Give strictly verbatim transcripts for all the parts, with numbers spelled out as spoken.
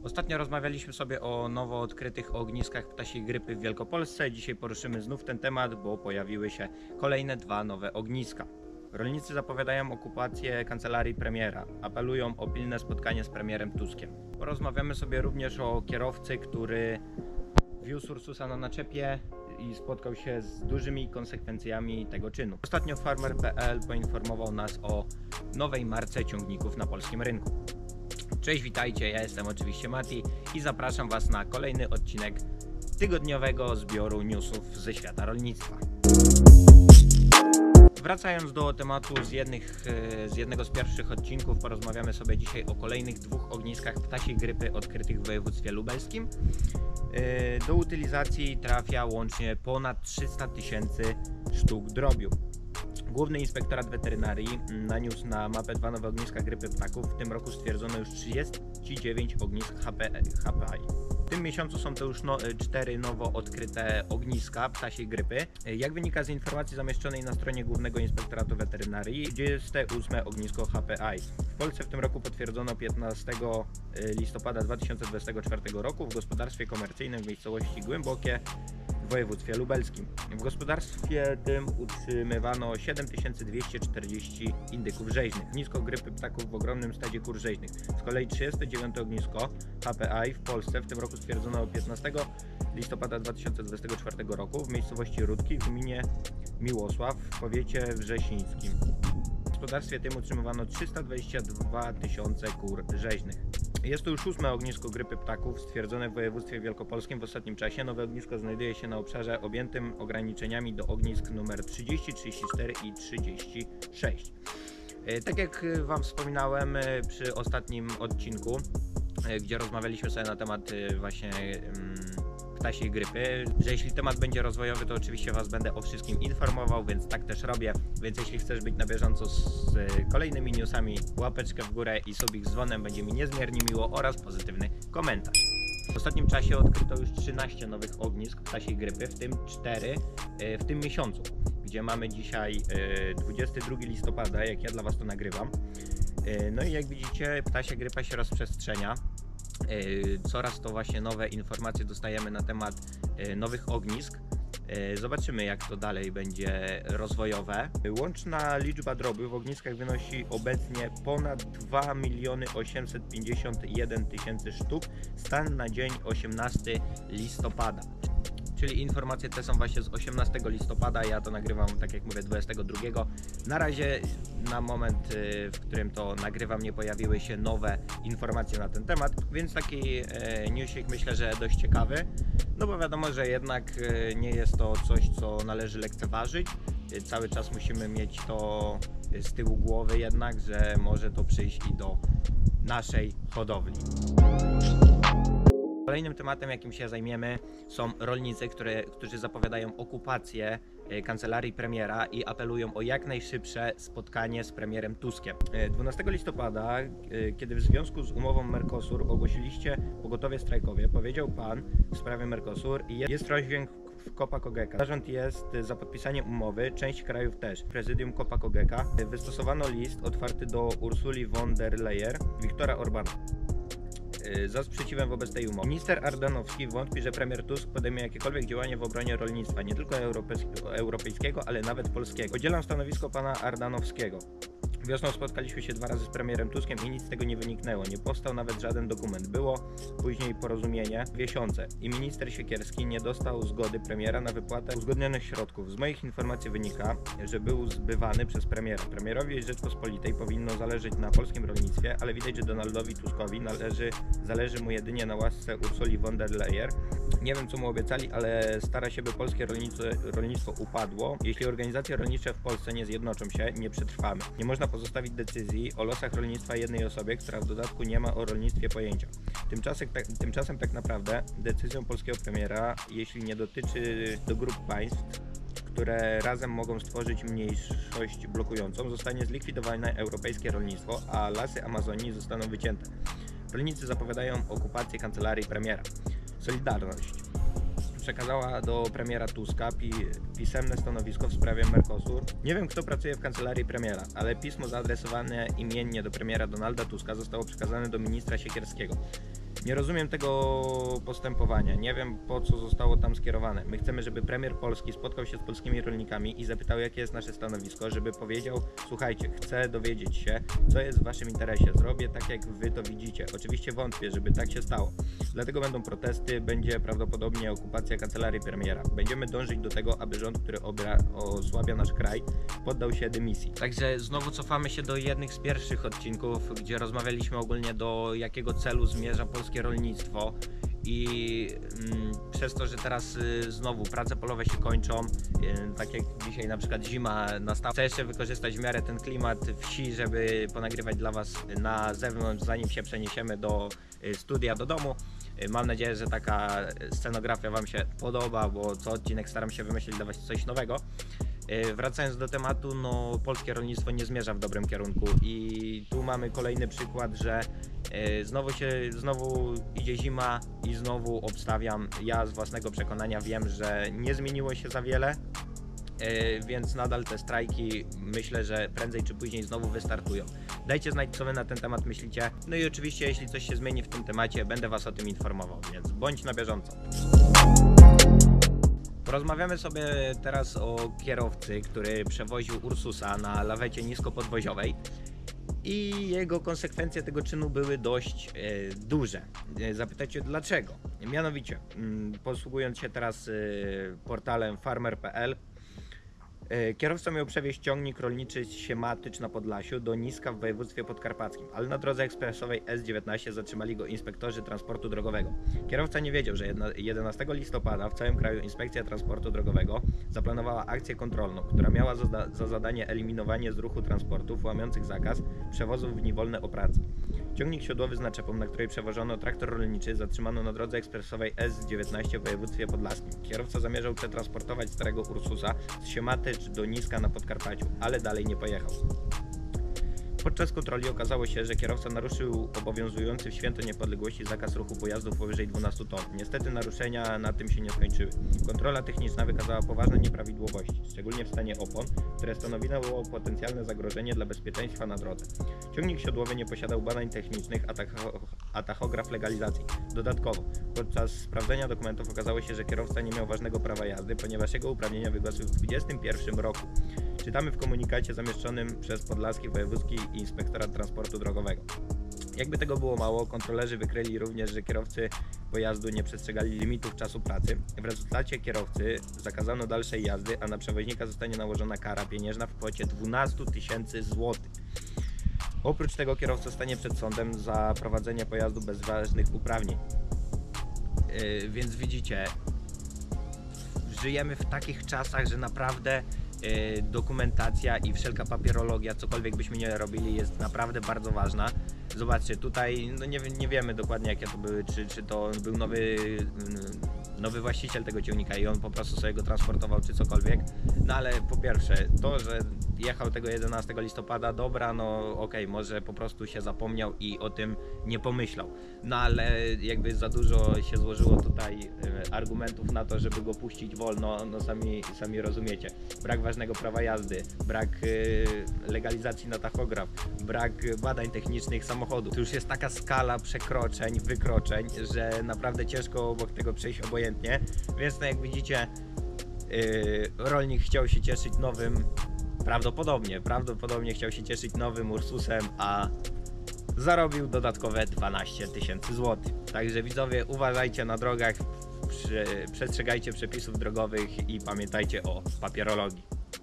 Ostatnio rozmawialiśmy sobie o nowo odkrytych ogniskach ptasiej grypy w Wielkopolsce. Dzisiaj poruszymy znów ten temat, bo pojawiły się kolejne dwa nowe ogniska. Rolnicy zapowiadają okupację kancelarii premiera, apelują o pilne spotkanie z premierem Tuskiem. Porozmawiamy sobie również o kierowcy, który wiózł Ursusa na naczepie i spotkał się z dużymi konsekwencjami tego czynu. Ostatnio farmer kropka pe el poinformował nas o nowej marce ciągników na polskim rynku. Cześć, witajcie, ja jestem oczywiście Mati i zapraszam Was na kolejny odcinek tygodniowego zbioru newsów ze świata rolnictwa. Wracając do tematu z, jednych, z jednego z pierwszych odcinków, porozmawiamy sobie dzisiaj o kolejnych dwóch ogniskach ptasiej grypy odkrytych w województwie lubelskim. Do utylizacji trafia łącznie ponad trzysta tysięcy sztuk drobiu. Główny Inspektorat Weterynarii naniósł na mapę dwa nowe ogniska grypy ptaków. W tym roku stwierdzono już trzydzieści dziewięć ognisk H P I. W tym miesiącu są to już no, cztery nowo odkryte ogniska ptasiej grypy. Jak wynika z informacji zamieszczonej na stronie Głównego Inspektoratu Weterynarii, trzydzieste ósme ognisko H P I. W Polsce w tym roku potwierdzono piętnastego listopada dwa tysiące dwudziestego czwartego roku w gospodarstwie komercyjnym w miejscowości Głębokie w województwie lubelskim. W gospodarstwie tym utrzymywano siedem tysięcy dwieście czterdzieści indyków rzeźnych. Ognisko grypy ptaków w ogromnym stadzie kur rzeźnych. Z kolei trzydzieste dziewiąte ognisko H P I w Polsce w tym roku stwierdzono piętnastego listopada dwa tysiące dwudziestego czwartego roku w miejscowości Rudki w gminie Miłosław w powiecie wrzesińskim. W gospodarstwie tym utrzymywano trzysta dwadzieścia dwa tysiące kur rzeźnych. Jest to już ósme ognisko grypy ptaków stwierdzone w województwie wielkopolskim w ostatnim czasie. Nowe ognisko znajduje się na obszarze objętym ograniczeniami do ognisk numer trzydzieści, trzydzieści cztery i trzydzieści sześć. Tak jak Wam wspominałem przy ostatnim odcinku, gdzie rozmawialiśmy sobie na temat właśnie ptasiej grypy, że jeśli temat będzie rozwojowy, to oczywiście Was będę o wszystkim informował, więc tak też robię. Więc jeśli chcesz być na bieżąco z kolejnymi newsami, łapeczkę w górę i subik z dzwonem, będzie mi niezmiernie miło, oraz pozytywny komentarz. W ostatnim czasie odkryto już trzynaście nowych ognisk ptasiej grypy, w tym cztery w tym miesiącu, gdzie mamy dzisiaj dwudziestego drugiego listopada, jak ja dla Was to nagrywam. No i jak widzicie, ptasia grypa się rozprzestrzenia. Coraz to właśnie nowe informacje dostajemy na temat nowych ognisk. Zobaczymy, jak to dalej będzie rozwojowe. Łączna liczba drobiu w ogniskach wynosi obecnie ponad dwa miliony osiemset pięćdziesiąt jeden tysięcy sztuk. Stan na dzień osiemnastego listopada. Czyli informacje te są właśnie z osiemnastego listopada, ja to nagrywam, tak jak mówię, dwudziestego drugiego. Na razie, na moment, w którym to nagrywam, nie pojawiły się nowe informacje na ten temat, więc taki newsik, myślę, że dość ciekawy, no bo wiadomo, że jednak nie jest to coś, co należy lekceważyć. Cały czas musimy mieć to z tyłu głowy jednak, że może to przyjść i do naszej hodowli. Kolejnym tematem, jakim się zajmiemy, są rolnicy, które, którzy zapowiadają okupację kancelarii premiera i apelują o jak najszybsze spotkanie z premierem Tuskiem. dwunastego listopada, kiedy w związku z umową Mercosur ogłosiliście pogotowie strajkowe, powiedział Pan w sprawie Mercosur i jest rozdźwięk w Copa-Cogeca. Zarząd jest za podpisaniem umowy, część krajów też. Prezydium Copa-Cogeca wystosowano list otwarty do Ursuli von der Leyen, Viktora Orbana za sprzeciwem wobec tej umowy. Minister Ardanowski wątpi, że premier Tusk podejmie jakiekolwiek działanie w obronie rolnictwa, nie tylko europejskiego, ale nawet polskiego. Podzielam stanowisko pana Ardanowskiego. Wiosną spotkaliśmy się dwa razy z premierem Tuskiem i nic z tego nie wyniknęło. Nie powstał nawet żaden dokument. Było później porozumienie w miesiące i minister Siekierski nie dostał zgody premiera na wypłatę uzgodnionych środków. Z moich informacji wynika, że był zbywany przez premiera. Premierowi Rzeczpospolitej powinno zależeć na polskim rolnictwie, ale widać, że Donaldowi Tuskowi należy, zależy mu jedynie na łasce Ursuli von der Leyen. Nie wiem, co mu obiecali, ale stara się, by polskie rolnictwo, rolnictwo upadło. Jeśli organizacje rolnicze w Polsce nie zjednoczą się, nie przetrwamy. Nie można pozostawić decyzji o losach rolnictwa jednej osobie, która w dodatku nie ma o rolnictwie pojęcia. Tymczasem tak, tymczasem tak naprawdę decyzją polskiego premiera, jeśli nie dotyczy do grup państw, które razem mogą stworzyć mniejszość blokującą, zostanie zlikwidowane europejskie rolnictwo, a lasy Amazonii zostaną wycięte. Rolnicy zapowiadają okupację kancelarii premiera. Solidarność przekazała do premiera Tuska pi pisemne stanowisko w sprawie Mercosur. Nie wiem, kto pracuje w kancelarii premiera, ale pismo zaadresowane imiennie do premiera Donalda Tuska zostało przekazane do ministra Siekierskiego. Nie rozumiem tego postępowania, nie wiem po co zostało tam skierowane. My chcemy, żeby premier Polski spotkał się z polskimi rolnikami i zapytał, jakie jest nasze stanowisko, żeby powiedział: słuchajcie, chcę dowiedzieć się, co jest w waszym interesie, zrobię tak, jak wy to widzicie. Oczywiście wątpię, żeby tak się stało. Dlatego będą protesty, będzie prawdopodobnie okupacja kancelarii premiera. Będziemy dążyć do tego, aby rząd, który obra, osłabia nasz kraj, poddał się dymisji. Także znowu cofamy się do jednych z pierwszych odcinków, gdzie rozmawialiśmy ogólnie, do jakiego celu zmierza polskie rolnictwo. I mm, przez to, że teraz y, znowu prace polowe się kończą, y, tak jak dzisiaj na przykład zima nastała, chcę jeszcze wykorzystać w miarę ten klimat wsi, żeby ponagrywać dla was na zewnątrz, zanim się przeniesiemy do y, studia, do domu. Y, mam nadzieję, że taka scenografia wam się podoba, bo co odcinek staram się wymyślić dla was coś nowego. Y, wracając do tematu, no polskie rolnictwo nie zmierza w dobrym kierunku i tu mamy kolejny przykład, że y, znowu się, znowu idzie zima i znowu obstawiam, ja z własnego przekonania wiem, że nie zmieniło się za wiele, y, więc nadal te strajki myślę, że prędzej czy później znowu wystartują. Dajcie znać, co wy na ten temat myślicie, no i oczywiście jeśli coś się zmieni w tym temacie, będę was o tym informował, więc bądź na bieżąco. Porozmawiamy sobie teraz o kierowcy, który przewoził Ursusa na lawecie niskopodwoziowej i jego konsekwencje tego czynu były dość e, duże. E, zapytacie dlaczego? Mianowicie, m, posługując się teraz e, portalem farmer kropka p l, e, kierowca miał przewieźć ciągnik rolniczy z Siematycz na Podlasiu do Niska w województwie podkarpackim, ale na drodze ekspresowej S dziewiętnaście zatrzymali go inspektorzy transportu drogowego. Kierowca nie wiedział, że jedenastego listopada w całym kraju Inspekcja Transportu Drogowego zaplanowała akcję kontrolną, która miała za, za zadanie eliminowanie z ruchu transportów łamiących zakaz przewozów w niewolne o pracy. Ciągnik siodłowy z naczepą, na której przewożono traktor rolniczy, zatrzymano na drodze ekspresowej S dziewiętnaście w województwie podlaskim. Kierowca zamierzał przetransportować starego Ursusa z Siematycz do Niska na Podkarpaciu, ale dalej nie pojechał. Podczas kontroli okazało się, że kierowca naruszył obowiązujący w Święto Niepodległości zakaz ruchu pojazdów powyżej dwunastu ton. Niestety naruszenia na tym się nie skończyły. Kontrola techniczna wykazała poważne nieprawidłowości, szczególnie w stanie opon, które stanowiło potencjalne zagrożenie dla bezpieczeństwa na drodze. Ciągnik siodłowy nie posiadał badań technicznych, a, tacho, a tachograf legalizacji. Dodatkowo, podczas sprawdzenia dokumentów okazało się, że kierowca nie miał ważnego prawa jazdy, ponieważ jego uprawnienia wygasły w dwudziestym pierwszym roku. Czytamy w komunikacie zamieszczonym przez Podlaski Wojewódzki Inspektorat Transportu Drogowego. Jakby tego było mało, kontrolerzy wykryli również, że kierowcy pojazdu nie przestrzegali limitów czasu pracy. W rezultacie kierowcy zakazano dalszej jazdy, a na przewoźnika zostanie nałożona kara pieniężna w kwocie dwanaście tysięcy złotych. Oprócz tego kierowca stanie przed sądem za prowadzenie pojazdu bez ważnych uprawnień. Yy, więc widzicie, żyjemy w takich czasach, że naprawdę yy, dokumentacja i wszelka papierologia, cokolwiek byśmy nie robili, jest naprawdę bardzo ważna. Zobaczcie, tutaj no nie, nie wiemy dokładnie, jakie to były, czy, czy to był nowy, nowy właściciel tego ciągnika i on po prostu sobie go transportował, czy cokolwiek. No ale po pierwsze, to, że jechał tego jedenastego listopada, dobra, no okej, okay, może po prostu się zapomniał i o tym nie pomyślał. No ale jakby za dużo się złożyło tutaj argumentów na to, żeby go puścić wolno, no sami, sami rozumiecie. Brak ważnego prawa jazdy, brak legalizacji na tachograf, brak badań technicznych samochodu. To już jest taka skala przekroczeń, wykroczeń, że naprawdę ciężko obok tego przejść obojętnie. Więc no jak widzicie, yy, rolnik chciał się cieszyć nowym, prawdopodobnie, prawdopodobnie chciał się cieszyć nowym Ursusem, a zarobił dodatkowe dwanaście tysięcy złotych. Także widzowie, uważajcie na drogach, przy, przestrzegajcie przepisów drogowych i pamiętajcie o papierologii.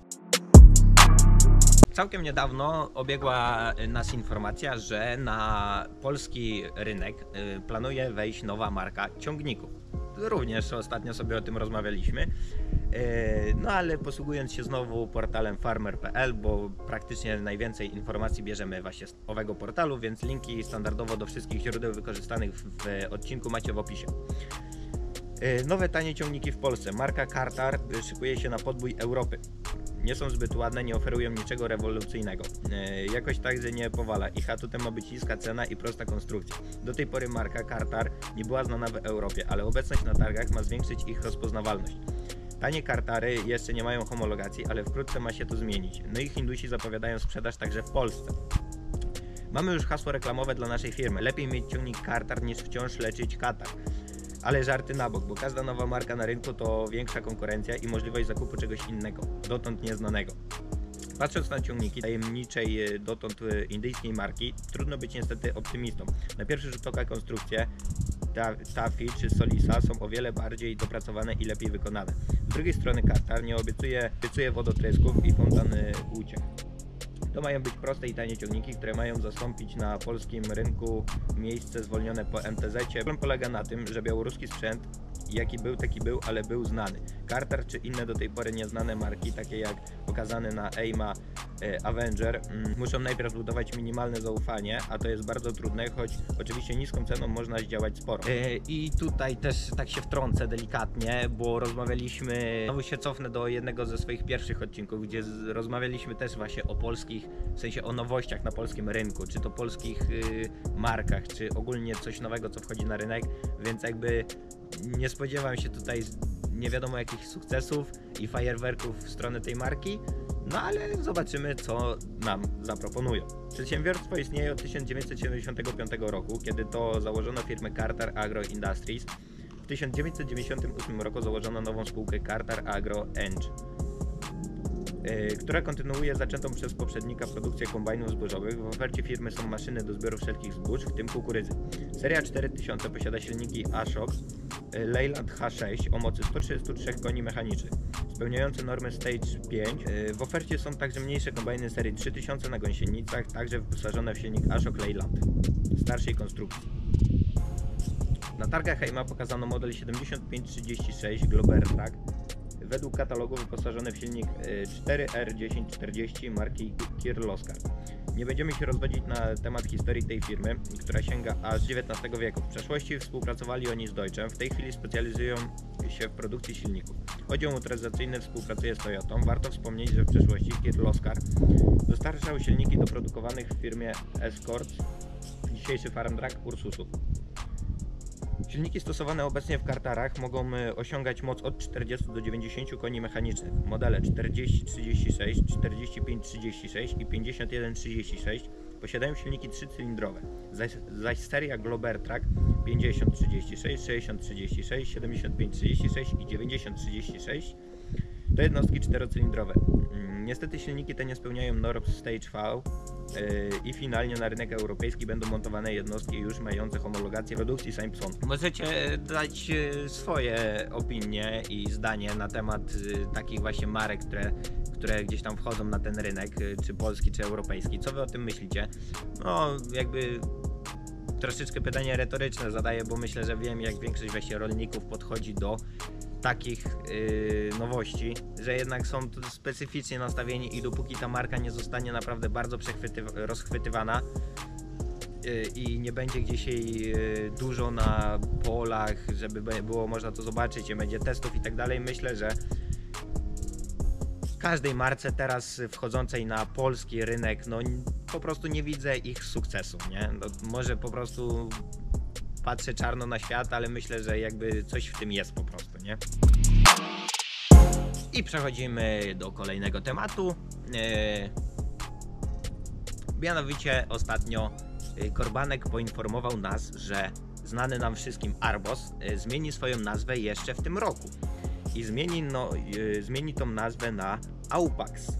Całkiem niedawno obiegła nas informacja, że na polski rynek planuje wejść nowa marka ciągników. Również ostatnio sobie o tym rozmawialiśmy. No ale posługując się znowu portalem farmer kropka p l, bo praktycznie najwięcej informacji bierzemy właśnie z owego portalu, więc linki standardowo do wszystkich źródeł wykorzystanych w odcinku macie w opisie. Nowe tanie ciągniki w Polsce. Marka Kartar szykuje się na podbój Europy. Nie są zbyt ładne, nie oferują niczego rewolucyjnego. Yy, jakoś także nie powala. Ich atutem ma być niska cena i prosta konstrukcja. Do tej pory marka Kartar nie była znana w Europie, ale obecność na targach ma zwiększyć ich rozpoznawalność. Tanie Kartary jeszcze nie mają homologacji, ale wkrótce ma się to zmienić. No i Hindusi zapowiadają sprzedaż także w Polsce. Mamy już hasło reklamowe dla naszej firmy. Lepiej mieć ciągnik Kartar niż wciąż leczyć katar. Ale żarty na bok, bo każda nowa marka na rynku to większa konkurencja i możliwość zakupu czegoś innego, dotąd nieznanego. Patrząc na ciągniki tajemniczej dotąd indyjskiej marki, trudno być niestety optymistą. Na pierwszy rzut oka konstrukcje Tafi czy Solisa są o wiele bardziej dopracowane i lepiej wykonane. Z drugiej strony Kartar nie obiecuje, obiecuje wodotrysków i fontany uciek. To mają być proste i tanie ciągniki, które mają zastąpić na polskim rynku miejsce zwolnione po em te zecie. Problem polega na tym, że białoruski sprzęt, jaki był, taki był, ale był znany. Kartar czy inne do tej pory nieznane marki, takie jak pokazane na EIMA e, Avenger, mm, muszą najpierw budować minimalne zaufanie, a to jest bardzo trudne, choć oczywiście niską ceną można zdziałać sporo. E, I tutaj też tak się wtrącę delikatnie, bo rozmawialiśmy, znowu się cofnę do jednego ze swoich pierwszych odcinków, gdzie z, rozmawialiśmy też właśnie o polskich, w sensie o nowościach na polskim rynku, czy to polskich y, markach, czy ogólnie coś nowego, co wchodzi na rynek, więc jakby nie spodziewam się tutaj nie wiadomo jakich sukcesów i fajerwerków w stronę tej marki, no ale zobaczymy, co nam zaproponują. Przedsiębiorstwo istnieje od tysiąc dziewięćset siedemdziesiątego piątego roku, kiedy to założono firmę Kartar Agro Industries. W tysiąc dziewięćset dziewięćdziesiątym ósmym roku założono nową spółkę Kartar Agro Eng, Yy, która kontynuuje zaczętą przez poprzednika produkcję kombajnów zbożowych. W ofercie firmy są maszyny do zbioru wszelkich zbóż, w tym kukurydzy. Seria cztery tysiące posiada silniki Ashok yy, Leyland H sześć o mocy sto trzydzieści trzy koni mechanicznych, spełniające normy Stage pięć. Yy, w ofercie są także mniejsze kombajny serii trzy tysiące na gąsienicach, także wyposażone w silnik Ashok Leyland starszej konstrukcji. Na targach EIMA pokazano model siedemdziesiąt pięć trzydzieści sześć Globertrack. Według katalogu wyposażony w silnik cztery R tysiąc czterdzieści marki Kirloskar. Nie będziemy się rozwodzić na temat historii tej firmy, która sięga aż z dziewiętnastego wieku. W przeszłości współpracowali oni z Deutschem, w tej chwili specjalizują się w produkcji silników. Oddział motoryzacyjny współpracuje z Toyotą. Warto wspomnieć, że w przeszłości Kirloskar dostarczał silniki doprodukowanych w firmie Escort, dzisiejszy Farm Truck Ursusów. Silniki stosowane obecnie w Kartarach mogą osiągać moc od czterdziestu do dziewięćdziesięciu koni mechanicznych. Modele czterdzieści trzydzieści sześć, czterdzieści pięć trzydzieści sześć i pięćdziesiąt jeden trzydzieści sześć posiadają silniki trzycylindrowe, zaś, zaś seria Globertrack pięćdziesiąt trzydzieści sześć, sześćdziesiąt trzydzieści sześć, siedemdziesiąt pięć trzydzieści sześć i dziewięćdziesiąt trzydzieści sześć to jednostki czterocylindrowe. Niestety silniki te nie spełniają norm Stage V yy, i finalnie na rynek europejski będą montowane jednostki już mające homologację produkcji Simpson. Możecie dać swoje opinie i zdanie na temat takich właśnie marek, które, które gdzieś tam wchodzą na ten rynek, czy polski, czy europejski. Co wy o tym myślicie? No jakby troszeczkę pytanie retoryczne zadaję, bo myślę, że wiem, jak większość właśnie rolników podchodzi do takich yy, nowości, że jednak są tu specyficznie nastawieni i dopóki ta marka nie zostanie naprawdę bardzo rozchwytywana yy, i nie będzie gdzieś jej yy, dużo na polach, żeby było można to zobaczyć, nie będzie testów i tak dalej, myślę, że każdej marce teraz wchodzącej na polski rynek, no po prostu nie widzę ich sukcesu, nie? No, może po prostu patrzę czarno na świat, ale myślę, że jakby coś w tym jest po prostu, nie? I przechodzimy do kolejnego tematu. Yy, mianowicie ostatnio Korbanek poinformował nas, że znany nam wszystkim Arbos yy, zmieni swoją nazwę jeszcze w tym roku. I zmieni, no, yy, zmieni tą nazwę na Aupax.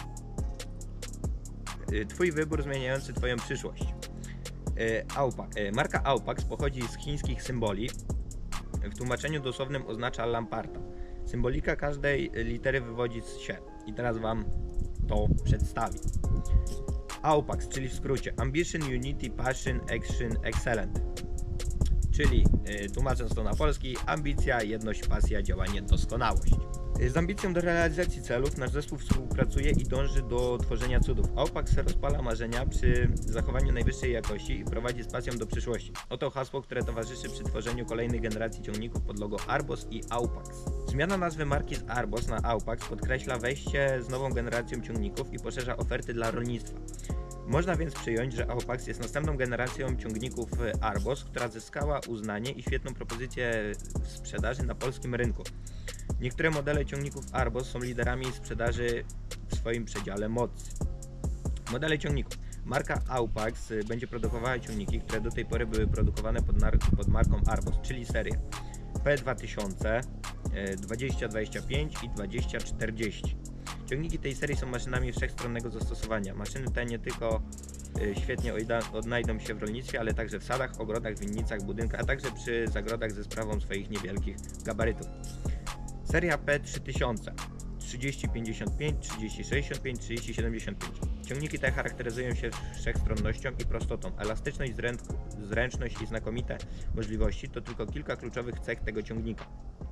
Yy, twój wybór zmieniający twoją przyszłość. Aupax. Marka Aupax pochodzi z chińskich symboli. W tłumaczeniu dosłownym oznacza lamparta. Symbolika każdej litery wywodzi się. I teraz wam to przedstawię. Aupax, czyli w skrócie Ambition, Unity, Passion, Action, Excellent. Czyli tłumacząc to na polski, ambicja, jedność, pasja, działanie, doskonałość. Z ambicją do realizacji celów nasz zespół współpracuje i dąży do tworzenia cudów. Aupax rozpala marzenia przy zachowaniu najwyższej jakości i prowadzi z pasją do przyszłości. Oto hasło, które towarzyszy przy tworzeniu kolejnej generacji ciągników pod logo Arbos i Aupax. Zmiana nazwy marki z Arbos na Aupax podkreśla wejście z nową generacją ciągników i poszerza oferty dla rolnictwa. Można więc przyjąć, że Aupax jest następną generacją ciągników Arbos, która zyskała uznanie i świetną propozycję w sprzedaży na polskim rynku. Niektóre modele ciągników Arbos są liderami sprzedaży w swoim przedziale mocy. Modele ciągników. Marka Aupax będzie produkowała ciągniki, które do tej pory były produkowane pod, pod marką Arbos, czyli serię P dwa tysiące, dwadzieścia dwadzieścia pięć i dwadzieścia czterdzieści. Ciągniki tej serii są maszynami wszechstronnego zastosowania. Maszyny te nie tylko świetnie odnajdą się w rolnictwie, ale także w sadach, ogrodach, winnicach, budynkach, a także przy zagrodach ze sprawą swoich niewielkich gabarytów. Seria P trzy tysiące, trzydzieści pięćdziesiąt pięć, trzydzieści sześćdziesiąt pięć, trzydzieści siedemdziesiąt pięć. Ciągniki te charakteryzują się wszechstronnością i prostotą. Elastyczność, zręczność i znakomite możliwości to tylko kilka kluczowych cech tego ciągnika.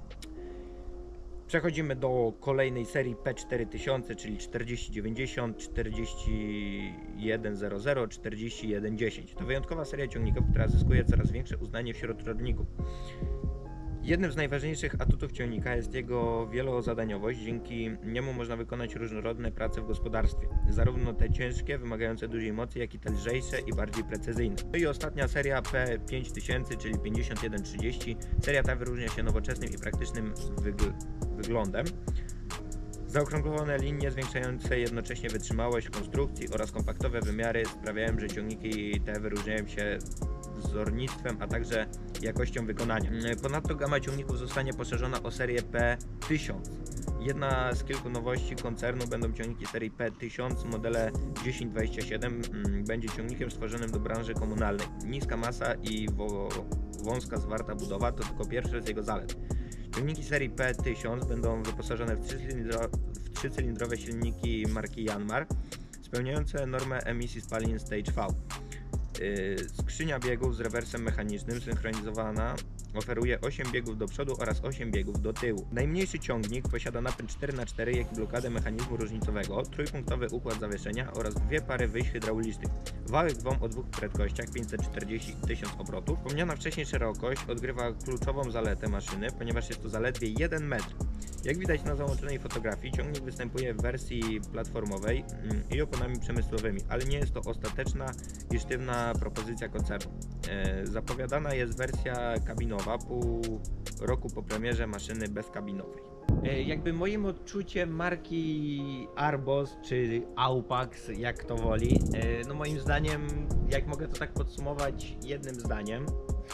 Przechodzimy do kolejnej serii P cztery tysiące, czyli czterdzieści dziewięćdziesiąt, czterdzieści jeden zero zero, czterdzieści jeden dziesięć. To wyjątkowa seria ciągników, która zyskuje coraz większe uznanie wśród rolników. Jednym z najważniejszych atutów ciągnika jest jego wielozadaniowość. Dzięki niemu można wykonać różnorodne prace w gospodarstwie. Zarówno te ciężkie, wymagające dużej mocy, jak i te lżejsze i bardziej precyzyjne. No i ostatnia seria P pięć tysięcy, czyli pięćdziesiąt jeden trzydzieści. Seria ta wyróżnia się nowoczesnym i praktycznym wygl wyglądem. Zaokrąglone linie zwiększające jednocześnie wytrzymałość konstrukcji oraz kompaktowe wymiary sprawiają, że ciągniki te wyróżniają się wzornictwem, a także jakością wykonania. Ponadto gama ciągników zostanie poszerzona o serię P tysiąc. Jedna z kilku nowości koncernu będą ciągniki serii P tysiąc. Modele dziesięć dwadzieścia siedem będzie ciągnikiem stworzonym do branży komunalnej. Niska masa i wąska zwarta budowa to tylko pierwsze z jego zalet. Ciągniki serii P tysiąc będą wyposażone w trzycylindrowe silniki marki Yanmar, spełniające normę emisji spalin Stage V. Skrzynia biegów z rewersem mechanicznym synchronizowana oferuje osiem biegów do przodu oraz osiem biegów do tyłu. Najmniejszy ciągnik posiada napęd cztery na cztery, jak i blokadę mechanizmu różnicowego, trójpunktowy układ zawieszenia oraz dwie pary wyjść hydraulicznych. Wałek dwom o dwóch prędkościach pięćset czterdzieści i tysiąc obrotów. Wspomniana wcześniej szerokość odgrywa kluczową zaletę maszyny, ponieważ jest to zaledwie jeden metr. Jak widać na załączonej fotografii, ciągnik występuje w wersji platformowej i oponami przemysłowymi, ale nie jest to ostateczna i sztywna propozycja koncernu. E, zapowiadana jest wersja kabinowa pół roku po premierze maszyny bezkabinowej. E, jakby moim odczuciem marki Arbos czy Aupax, jak kto woli, e, no moim zdaniem, jak mogę to tak podsumować jednym zdaniem,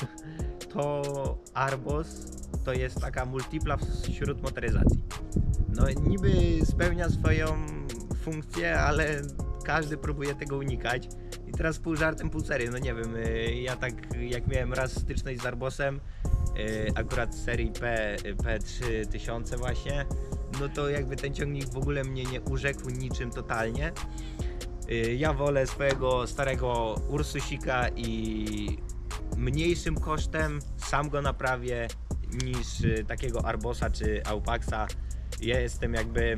to Arbos to jest taka multipla wśród motoryzacji. No niby spełnia swoją funkcję, ale każdy próbuje tego unikać. I teraz pół żartem, pół serio, no nie wiem, ja tak jak miałem raz styczność z Arbosem, akurat z serii P, P trzy tysiące właśnie, no to jakby ten ciągnik w ogóle mnie nie urzekł niczym totalnie. Ja wolę swojego starego Ursusika i mniejszym kosztem sam go naprawię niż takiego Arbosa czy Aupaxa. Ja jestem jakby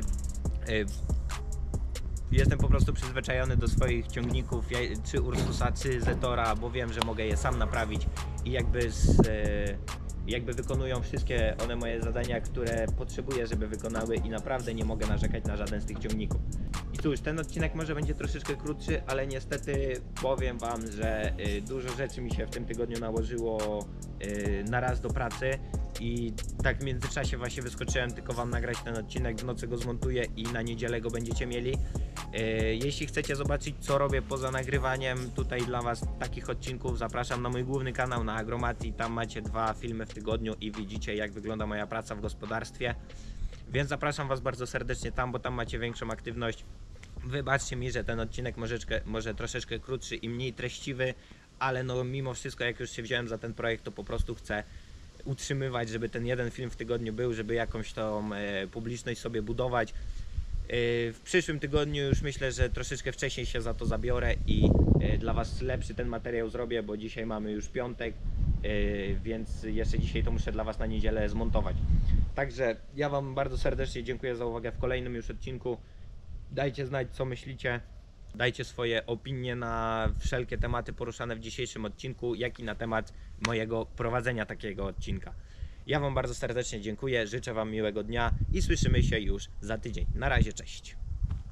jestem po prostu przyzwyczajony do swoich ciągników, czy Ursusa, czy Zetora, bo wiem, że mogę je sam naprawić i jakby z, jakby wykonują wszystkie one moje zadania, które potrzebuję, żeby wykonały, i naprawdę nie mogę narzekać na żaden z tych ciągników. I cóż, ten odcinek może będzie troszeczkę krótszy, ale niestety powiem wam, że dużo rzeczy mi się w tym tygodniu nałożyło na raz do pracy i tak w międzyczasie właśnie wyskoczyłem tylko wam nagrać ten odcinek, w nocy go zmontuję i na niedzielę go będziecie mieli. Jeśli chcecie zobaczyć, co robię poza nagrywaniem tutaj dla was takich odcinków, zapraszam na mój główny kanał na Agromati. Tam macie dwa filmy w tygodniu i widzicie, jak wygląda moja praca w gospodarstwie. Więc zapraszam was bardzo serdecznie tam, bo tam macie większą aktywność. Wybaczcie mi, że ten odcinek może, może troszeczkę krótszy i mniej treściwy, ale no mimo wszystko, jak już się wziąłem za ten projekt, to po prostu chcę utrzymywać, żeby ten jeden film w tygodniu był, żeby jakąś tą e, publiczność sobie budować. E, w przyszłym tygodniu już myślę, że troszeczkę wcześniej się za to zabiorę i e, dla was lepszy ten materiał zrobię, bo dzisiaj mamy już piątek, e, więc jeszcze dzisiaj to muszę dla was na niedzielę zmontować. Także ja wam bardzo serdecznie dziękuję za uwagę w kolejnym już odcinku. Dajcie znać, co myślicie. Dajcie swoje opinie na wszelkie tematy poruszane w dzisiejszym odcinku, jak i na temat mojego prowadzenia takiego odcinka. Ja wam bardzo serdecznie dziękuję, życzę wam miłego dnia i słyszymy się już za tydzień. Na razie, cześć.